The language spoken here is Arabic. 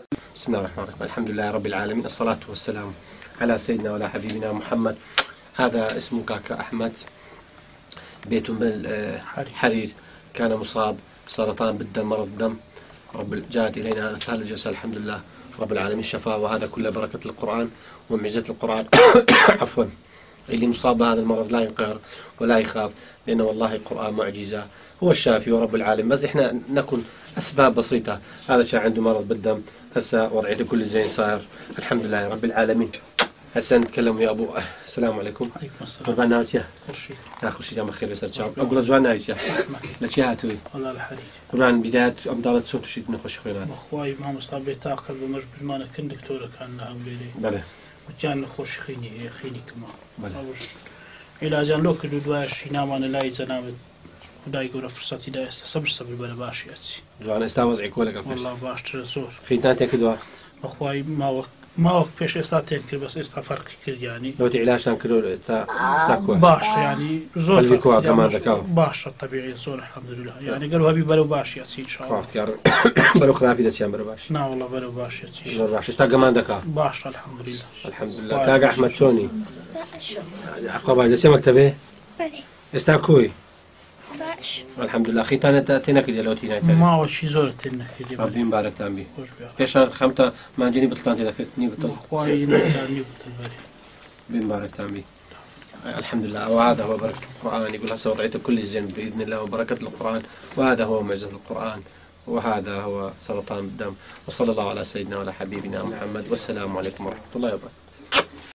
بسم الله الرحمن الرحيم. الحمد لله رب العالمين، الصلاة والسلام على سيدنا ولا حبيبنا محمد. هذا اسمه كاكا أحمد، بيت بالحرير، كان مصاب بسرطان بالدم، مرض الدم. جاءت إلينا هذه الجلسة الحمد لله رب العالمين شفاه، وهذا كله بركة القرآن ومعجزة القرآن. عفوا، اللي مصاب بهذا المرض لا ينقهر ولا يخاف، لأنه والله القرآن معجزة، هو الشافي ورب العالمين. بس إحنا نكون أسباب بسيطة. هذا كان عنده مرض بالدم، هسه وضعيته كل زين صاير الحمد لله رب العالمين. هسه نتكلم يا أبو. السلام عليكم. عليكم السلام. قربان ناوتيا. خرشي. خرشي جام خير يسر تشاو. أقول جوان ناوتيا. لشي هاتوي. والله الحريج. قربان بداية أمدارة صوت شيء نخش فينا. أخوي ما مصاب تاخذ بمش بالمانة كن دكتورة كان عاملي. بله. وكان نخش خيني كمان. بله. علاج لو كل دواش ينام أنا لا يزنام. ودا يقول فرصتي دا صبر بلا باش ياتي. جوان استاوز عقولك أفش. والله باش ترسول. خيتان تأكدوا. أخوي ما وقت فيش استاتين كل بس فرق كل يعني. لو تعلاش كانوا استاكوا. باش يعني زور. قلبكوا كمان ذكاء. باش الطبيعي زور الحمد لله. يعني قالوا هبي بلو باش ياتي إن شاء الله. خافت كار. بلو خرافي دتيان بلو باش. لا والله بلو باش ياتي. زور باش استاق كمان ذكاء. باش الحمد لله. الحمد لله. كاغا أحمد سوني. عقبة دتيان مكتبه. استاكوي. باش الحمد لله. خيتان تاتينا كذا لو تينا. ما هو شيء زور تنا كذا. ربي مبارك تامبي. فيش خمسة ما جيني بطلان تذا كتني بطل. أخوي نتاني بطل. بمبارك تامبي. الحمد لله. وهذا هو بركة القرآن. يقول هسه وضعيته كل الزين بإذن الله وبركة القرآن، وهذا هو معجزة القرآن، وهذا هو سرطان الدم. وصلى الله على سيدنا وعلى حبيبنا محمد، والسلام عليكم ورحمة الله وبركاته.